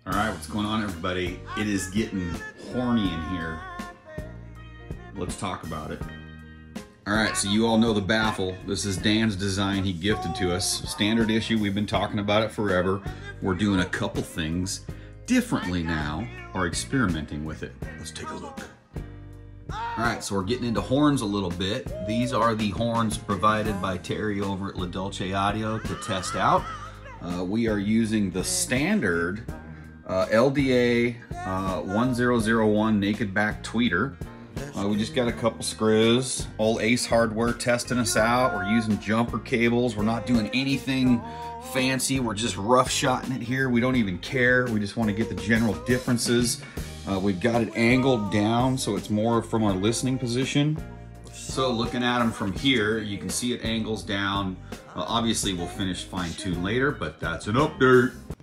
All right, what's going on, everybody? It is getting horny in here. Let's talk about it. All right, so you all know the baffle. This is Dan's design he gifted to us. Standard issue, we've been talking about it forever. We're doing a couple things differently now, or experimenting with it. Let's take a look. All right, so we're getting into horns a little bit. These are the horns provided by Terry over at La Dolce Audio to test out. We are using the standard LDA 1001 naked back tweeter. We just got a couple screws. Old Ace Hardware testing us out. We're using jumper cables. We're not doing anything fancy. We're just rough-shotting it here. We don't even care. We just want to get the general differences. We've got it angled down so it's more from our listening position. So looking at them from here, you can see it angles down. Obviously we'll fine-tune later, but that's an update.